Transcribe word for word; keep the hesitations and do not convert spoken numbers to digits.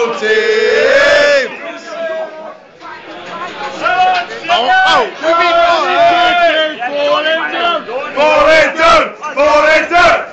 Blue team! Oh, oh, we beat Four in two! Four in two! Four in two!